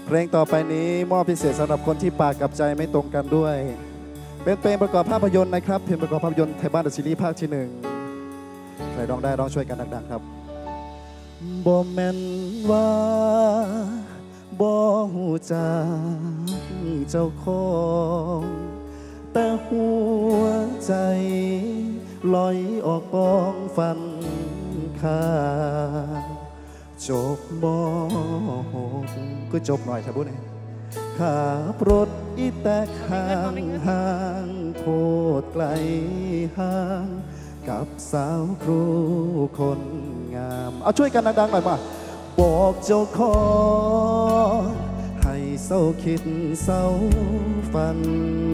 เพลงต่อไปนี้มอบพิเศษสำหรับคนที่ปากกับใจไม่ตรงกันด้วยเป็นเพลงประกอบภาพยนตร์นะครับเพลงประกอบภาพยนตร์ไทยบ้านเดอะซีรีส์ภาคที่1ใครร้องได้ร้องช่วยกันดังๆครับบ่แม่นว่าบ่หูจักเจ้าของแต่หัวใจลอยออกปองฟันขาจบบ่ก็จบหน่อยครับบุญขับรถอีแตกห่างโคตรไกลห่างกับสาวครูคนงามเอาช่วยกันดังๆหน่อยมาบอกเจ้าของให้เศร้าคิดเศร้าฝัน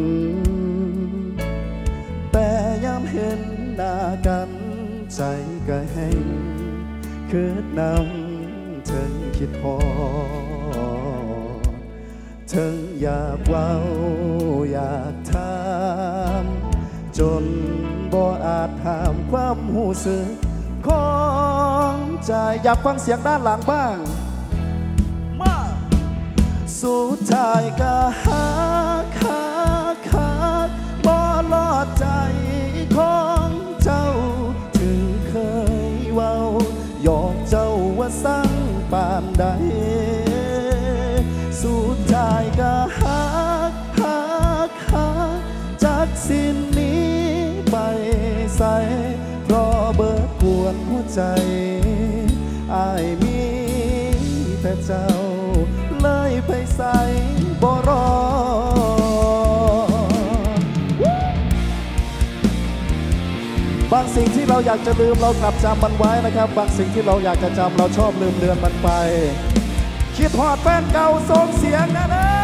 แต่ยามเห็นหน้ากันใจก็แห้งคือนำถึงคิดพอถึงอยากเว้าอยากถามจนบ่อาจถามความหูสึกของใจอยากฟังเสียงด้านหลังบ้างมาสุดท้ายก็หักบ่ลอดใจของเจ้าถึงเคยเว้าหยอกเจ้าว่าสั่งปานใดสุดท้ายก็หักจากสิ่งนี้ไปใส่เพราะเบิดกวนหัวใจอ้ายมีแต่เจ้าเลยไปใส่บ่รอบางสิ่งที่เราอยากจะลืมเรากลับจำมันไว้นะครับบางสิ่งที่เราอยากจะจำเราชอบลืมเลือนมันไปคิดฮอดแฟนเก่าส่งเสียงนะเด้อ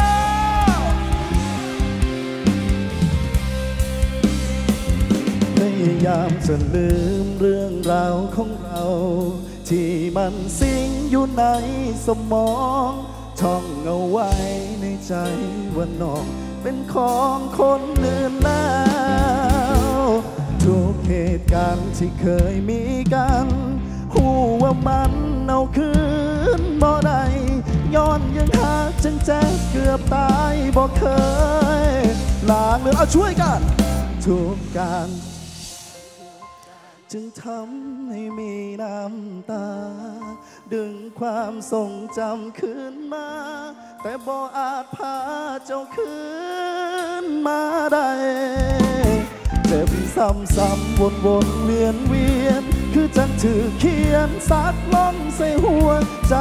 พยายามจะลืมเรื่องราวของเราที่มันสิงอยู่ในสมองท่องเอาไว้ในใจว่าน้องเป็นของคนอื่นแล้วทุกเหตุการณ์ที่เคยมีกันหูว่ามันเอาคืนบ่ได้ย้อนยังหาจังแจ๊กเกือบตายบ่เคยหลางเหลือเอาช่วยกันทุกการจึงทำให้มีน้ำตาดึงความทรงจำคืนมาแต่บ่อาจพาเจ้าคืนมาได้เจ็บซ้ำๆวนๆเวียนคือจังถือเขียนซักล้องใส่หัวใจ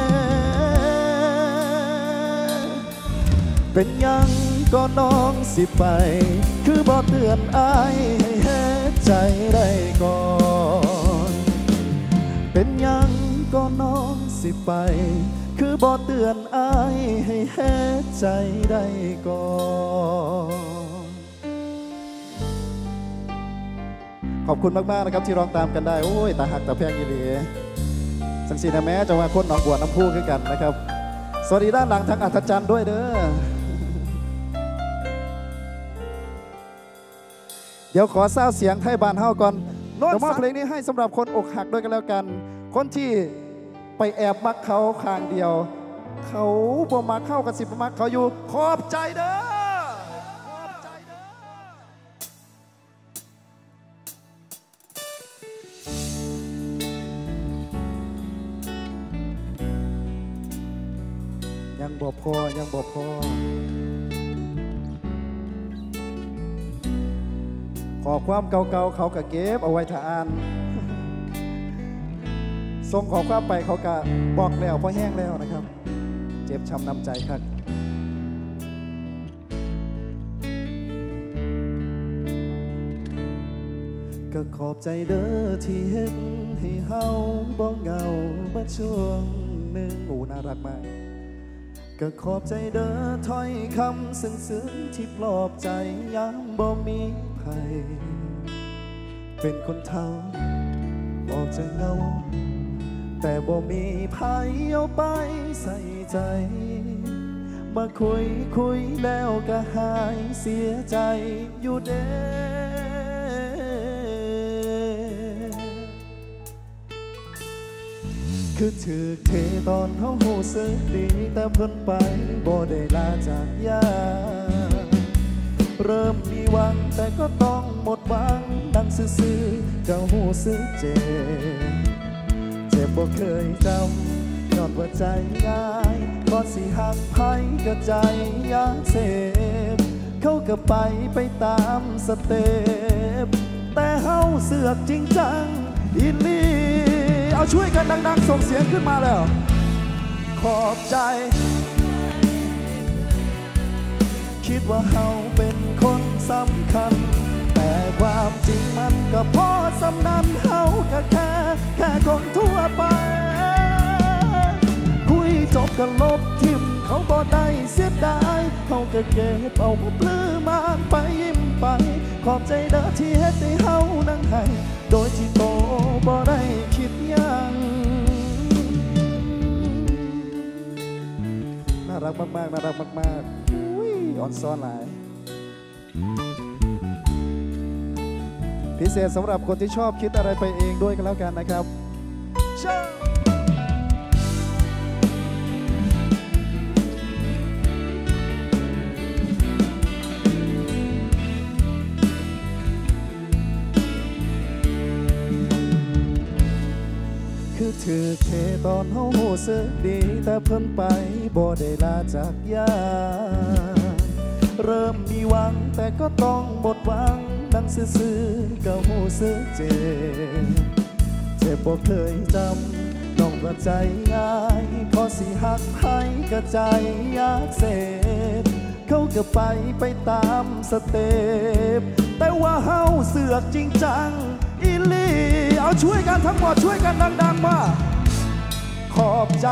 เป็นยังก็น้องสิไปคือบ่เตือนอายให้เฮ็ดใจได้ก่อนเป็นยังก็น้องสิไปคือบ่เตือนอายให้เฮ็ดใจได้ก่อนขอบคุณมากๆนะครับที่ร้องตามกันได้โอ้ยตาหักตาแพงยี่หลีสังสีนะแม้จะมาคนหนองบัวน้ำพุขึ้นกันนะครับสวัสดีด้านหลังทางอัศจรรย์ด้วยเด้อเดี๋ยวขอเศร้าเสียงไทยบ้านเฮาก่อนจะมอบเพลงนี้ให้สำหรับคนอกหักด้วยกันแล้วกันคนที่ไปแอบมักเขาข้างเดียวเขาบ่มักเข้ากับสิบมักเขาอยู่ขอบใจเด้อยังบ่พอขอความเก่าๆเขาก็เก็บเอาไว้ถ้าอ่านส่งขอความไปเขาก็บอกแล้วพอแห้งแล้วนะครับเจ็บช้ำน้ำใจครับก็ขอบใจเด้อที่เห็นให้เฮาบ่เหงามาช่วงหนึ่งโอ้น่ารักมากก็ขอบใจเด้อถ้อยคำซึ้งๆที่ปลอบใจยามบ่มีภัยเป็นคนเฒ่าออกจากเงาแต่บ่มีภัยเอาไปใส่ใจมาคุยแล้วก็หายเสียใจอยู่เด้ บคือถือเทตอนเขาหูสึกดีแต่เพิ่นไปบ่ได้ลาจากยาเริ่มมีหวังแต่ก็ต้องหมดหวังดังซื่อๆก็หูสึกเจ็บบ่เคยจำยอดว่าใจง่ายก่อนสิหักไผก็ใจอยากเสพเขาก็ไปตามสเต็ปแต่เฮาเสือกจริงจังอีลีเอาช่วยกันดังๆส่งเสียงขึ้นมาแล้วขอบใจคิดว่าเฮาเป็นคนสำคัญแต่ความจริงมันก็พอสำนันเฮาก็แค่คนทั่วไปคุยจบกันลบทิมเขาบ่ได้เสียดายเขาก็เก็บเอามาปลื้มมากไปยิ้มไปขอบใจเด้อที่เฮ็ดให้เฮานั่งให้โดยที่โตบ่ได้คิดยังน่ารักมากๆน่ารักมากๆอุ้ยอ่อนซ้อนหลายพิเศษสำหรับคนที่ชอบคิดอะไรไปเองด้วยกันแล้วกันนะครับคือถือเทตอนเฮาหูสึกดีแต่เพิ่นไปบ่ได้ลาจากยาเริ่มมีหวังแต่ก็ต้องหมดหวังดังซื่อๆก็หูสึกเจ็บบ่เคยจำน้องว่าใจง่ายพอสิหักให้ก็ใจอยากเสพเขาก็ไปตามสเต็ปแต่ว่าเฮาเสือกจริงจังอีลีเอาช่วยกันทั้งหมดช่วยกันดังๆมาขอบใจ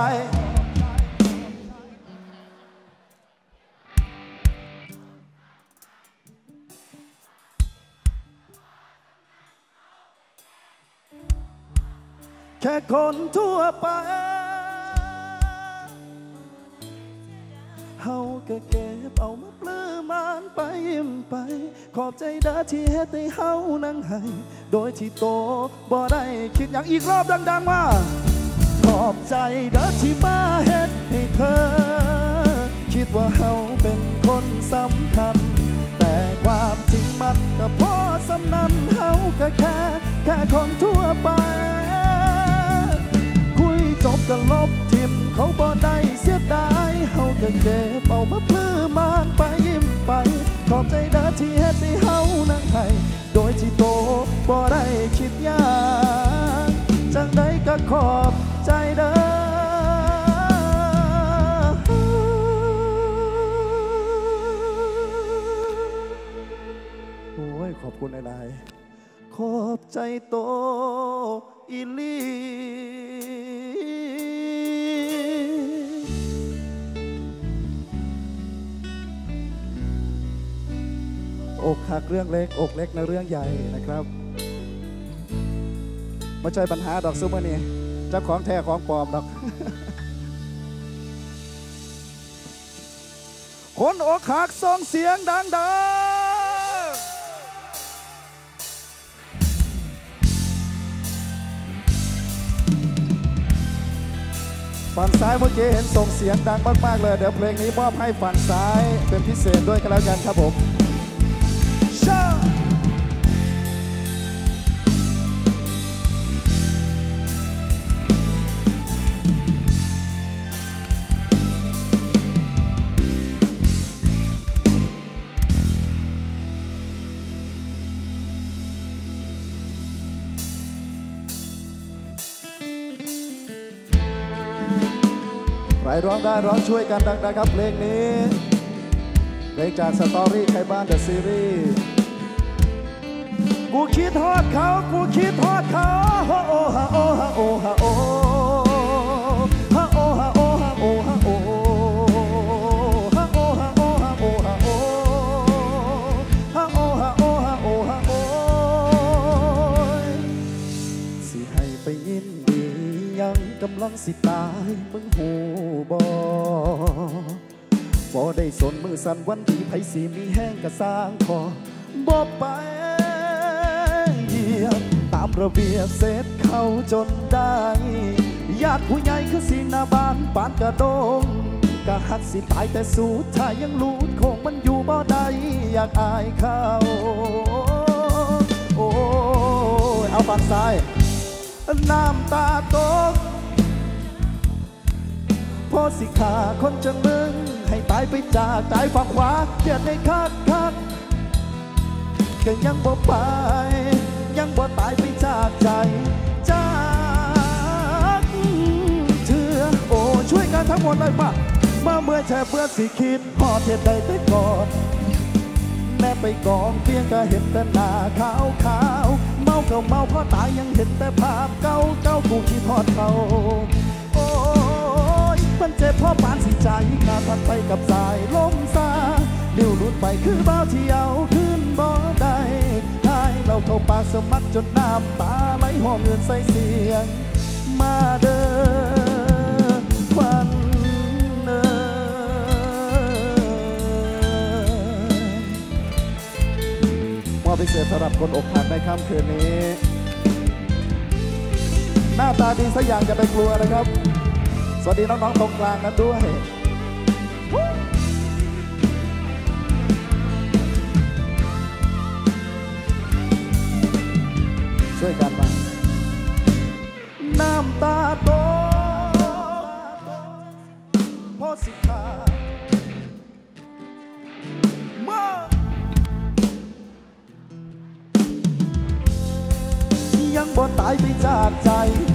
แค่คนทั่วไปเฮาก็เก็บเอามาปลื้มมันไปยิ้มไปขอบใจเด้อที่เฮ็ดให้เฮานั่งให้โดยที่โตบ่ได้คิดอย่างอีกรอบดังๆมาขอบใจเด้อที่มาเฮ็ดให้เธอคิดว่าเฮาเป็นคนสำคัญแต่ความจริงมันก็พอสำนันเฮาก็แค่คนทั่วไปคุยจบก็ลบทิมเขาบ่ได้เสียดายเฮาก็เก็บเอามาปลื้มมันไปยิ้มไปขอบใจเด้อที่เฮ็ดให้เฮานั่งให้โดยที่โตบ่ได้คิดยากจังใดก็ขอบใจเด้อโอ้ยขอบคุณหลายๆขอบใจโตอีลีอกหักเรื่องเล็กอกเล็กในเรื่องใหญ่นะครับไม่ใช่ปัญหาดอกซุปเปอร์นี่เจ้าของแท้ของปลอมดอกคนอกหักส่งเสียงดังฝั่งซ้ายเมื่อกี้เห็นส่งเสียงดังมากๆเลยเดี๋ยวเพลงนี้มอบให้ฝั่งซ้ายเป็นพิเศษด้วยกันแล้วกันครับผมใครร้องได้ร้องช่วยกันดังๆครับเพลงนี้เพลงจากสตอรี่ไทยบ้านเดอะซีรีส์กูคิดทอดเขากูคิดทอดเขาฮะโอฮะโอฮะโอฮะโอฮะโอฮะโอฮะโอฮะโอฮะโอฮะโอฮะโอฮะโอฮะโอฮะโอฮะโอฮะโอสิให้ไปยินดียังกำลังสิตายมึงหูบ่ได้สนมือสั่นวันที่ไผสีมีแห้งกระสร้างคอบ่ไปเหยียบตามระเบียบเสร็จเข้าจนได้ญาติผู้ใหญ่คือสีหน้าบานปานกระโดงกะหักสิตายแต่สู้ถ้ายังรู้คงมันอยู่บ่ได้อยากอายเขาโอ้ยเอาฝั่งซ้ายน้ำตาตกพอสิขาคนจังมึงให้ตายไปจากตายฝั่งขวาเกลียดในคักก็ยังบ่ไปยังบ่ตายไปจากใจจากเธอโอ้ช่วยกันทั้งหมดเลยมาเมื่อแช่เพื่อสิคิดพอเทียดใดแต่ก่อนแม่ไปกองเพียงก็เห็นแต่หน้าขาวเมาก็เมาพอตายยังเห็นแต่ภาพเก่ากูคิดทอดเขาโอ้ยมันเจ็บเพราะปานสิใจขาดพันไปกับสายลมซานิ้วหลุดไปคือเบาที่เอาขึ้นบ่ได้ให้เราเข้าปากสมัครจนน้ำตาไหลห่อเงินใส่เสียงมาเด้อควันพิเศษสำหรับคนอกหักในค่ำคืนนี้หน้าตาดีสักอย่างจะไปกลัวนะครับสวัสดีน้องๆตรงกลางนั้นด้วยช่วยกันมาน้ำตาโตพอสิขายังบ่ตายไปจากใจ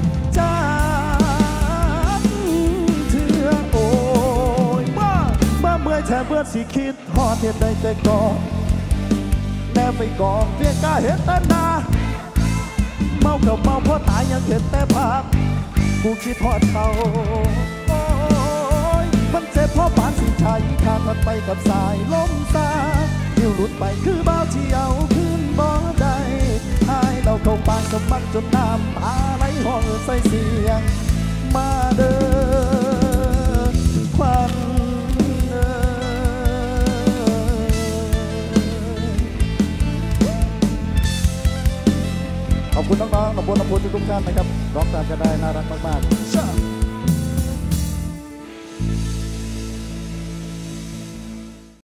จากเธอโอ้ยมาเมื่อยแทนเมื่อสิคิดหอดเหตุใดแต่ก่อนแน่ไปกองเพียงกล้าเห็นแต่หน้าเมาก็เมาเพราะตายยังเห็นแต่ภาพกูคิดหอดเขาโอ้ยมันเจ็บเพราะปานสิใจขาดพันไปกับสายลมซานิ้วหลุดไปคือเบาที่เอาขึ้นบ่ได้เราเข้าปากสมัครจนน้ำตาไหลห่อใส่เสียงมาเด้อควันขอบคุณน้องๆขอบคุณทุกท่านนะครับร้องตามกันได้น่ารักมากๆ